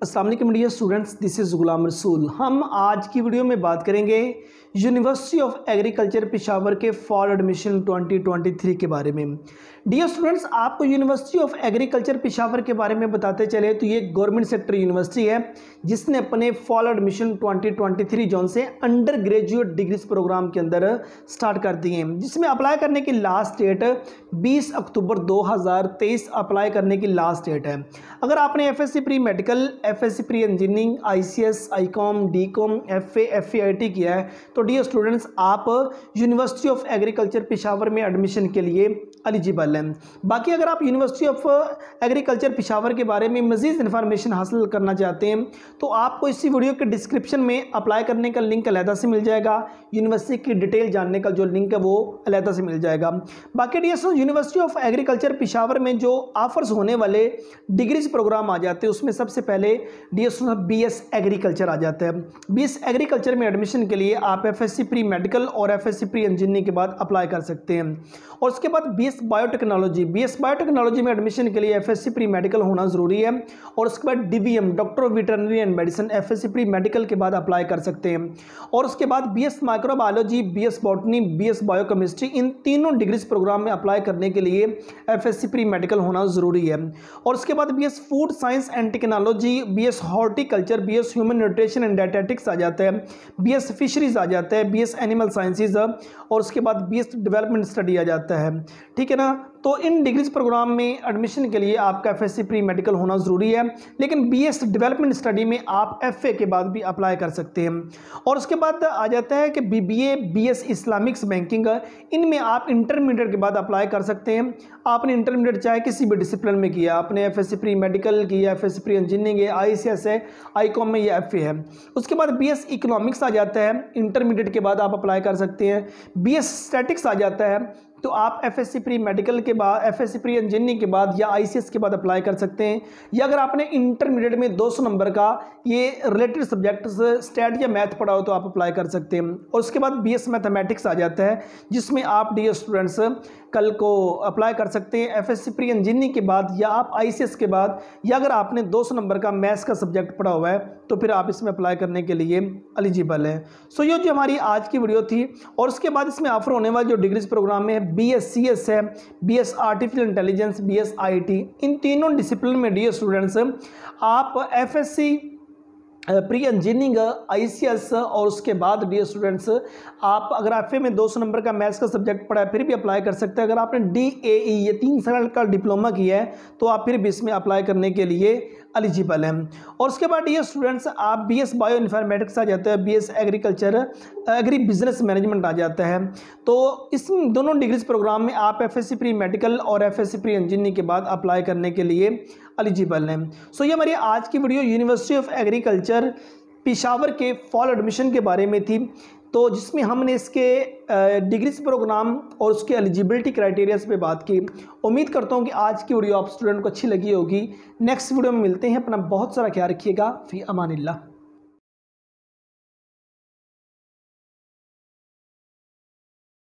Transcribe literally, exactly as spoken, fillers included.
अस्सलाम वालेकुम dear students, this is Ghulam Rasool. हम आज की वीडियो में बात करेंगे यूनिवर्सिटी ऑफ एग्रीकल्चर पेशावर के fall admission twenty twenty three के बारे में। डियर स्टूडेंट्स, आपको यूनिवर्सिटी ऑफ एग्रीकल्चर पेशावर के बारे में बताते चले तो ये गवर्नमेंट सेक्टर यूनिवर्सिटी है जिसने अपने fall admission twenty twenty three जोन से अंडर ग्रेजुएट डिग्रीज प्रोग्राम के अंदर स्टार्ट कर दिए हैं, जिसमें अप्लाई करने की लास्ट डेट बीस अक्टूबर दो हज़ार तेईस अप्लाई करने की लास्ट डेट है। अगर आपने F S C pre medical, F S C pre engineering, I C S, I com, D com, F A, F A I T किया है तो डियर स्टूडेंट्स आप यूनिवर्सिटी ऑफ एग्रीकल्चर पेशावर में एडमिशन के लिए एलिजिबल हैं। बाकी अगर आप यूनिवर्सिटी ऑफ एग्रीकल्चर पेशावर के बारे में मज़ीद इन्फॉर्मेशन हासिल करना चाहते हैं तो आपको इसी वीडियो के डिस्क्रिप्शन में अप्लाई करने का लिंक अलहदा से मिल जाएगा। यूनिवर्सिटी की डिटेल जानने का जो लिंक है वो अलहदा से मिल जाएगा। बाकी dear university of agriculture Peshawar में जो ऑफर्स होने वाले डिग्रीज प्रोग्राम आ जाते हैं उसमें सबसे पहले डियर बी एस एग्रीकल्चर आ जाता है। बी एस एग्रीकल्चर में एडमिशन के लिए आप F S C pre medical और F S C pre engineering के बाद अप्लाई कर सकते हैं। और उसके बाद B S biotechnology, B S biotechnology में एडमिशन के लिए F S C pre medical होना जरूरी है। और उसके बाद D V M, doctor of veterinary and medicine, F S C pre medical के बाद अप्लाई कर सकते हैं। और उसके बाद B S microbiology, B S botany, B S biochemistry, इन तीनों डिग्रीज प्रोग्राम में अप्लाई करने के लिए F S C pre medical होना जरूरी है। और उसके बाद B S food science and technology, B S horticulture, B S human nutrition and dietetics आ जाता है, बी एस फिशरीज आ जाता है, बी एस एनिमल साइंसेज, और उसके बाद बी एस डेवलपमेंट स्टडी आ जाता है। ठीक है ना। तो इन डिग्रीज प्रोग्राम में एडमिशन के लिए आपका F S C pre medical होना ज़रूरी है, लेकिन बी एस डेवलपमेंट स्टडी में आप एफ ए के बाद भी अप्लाई कर सकते हैं। और उसके बाद आ जाता है कि B B A, B S islamics banking, इनमें आप इंटरमीडिएट के बाद अप्लाई कर सकते हैं। आपने इंटरमीडिएट चाहे किसी भी डिसिप्लिन में किया, आपने F S C pre medical किया, F S C pre engineering है, आई सी एस है, आई कॉम में या एफ ए है। उसके बाद बी एस इकोनॉमिक्स आ जाता है, इंटरमीडिएट के बाद आप अप्लाई कर सकते हैं। बी एस स्टैटिक्स आ जाता है तो आप F S C pre medical के बाद, F S C pre engineering के बाद या आई सी एस के बाद अप्लाई कर सकते हैं। या अगर आपने इंटरमीडिएट में दो सौ नंबर का ये रिलेटेड सब्जेक्ट स्टैट या मैथ पढ़ा हो तो आप अप्लाई कर सकते हैं। और उसके बाद बी एस मैथमेटिक्स आ जाता है जिसमें आप डियर स्टूडेंट्स कल को अप्लाई कर सकते हैं F S C pre engineering के बाद या आप आई सी एस के बाद, या अगर आपने दो सौ नंबर का मैथ्स का सब्जेक्ट पढ़ा हुआ है तो फिर आप इसमें अप्लाई करने के लिए एलिजिबल है। सो ये जो हमारी आज की वीडियो थी। और उसके बाद इसमें ऑफर होने वाले जो डिग्रीज प्रोग्राम में बी एस सी एस है, B S artificial intelligence, B S I T, इन तीनों डिसिप्लिन में डियर स्टूडेंट्स आप F S C pre engineering, I C S, और उसके बाद डियर स्टूडेंट्स आप अगर एफ ए में दो सौ नंबर का मैथ्स का सब्जेक्ट पढ़ा है फिर भी अप्लाई कर सकते हैं। अगर आपने डी ए ई ये तीन साल का डिप्लोमा किया है तो आप फिर भी इसमें अप्लाई करने के लिए एलिजिबल हैं। और उसके बाद डियर स्टूडेंट्स आप बी एस बायो इन्फॉर्मेटिक्स आ जाता है, B S agriculture, agribusiness management आ जाता है। तो इस दोनों डिग्रीज प्रोग्राम में आप F S C pre medical और F S C pre engineering के बाद अप्लाई करने के लिए एलिजिबल हैं। सो ये हमारी आज की video university of agriculture Peshawar के फॉल एडमिशन के बारे में थी, तो जिसमें हमने इसके डिग्रीज प्रोग्राम और उसके एलिजिबिलिटी क्राइटेरियाज पे बात की। उम्मीद करता हूँ कि आज की वीडियो आप स्टूडेंट को अच्छी लगी होगी। नेक्स्ट वीडियो में मिलते हैं। अपना बहुत सारा ख्याल रखिएगा। फी अमानिल्लाह।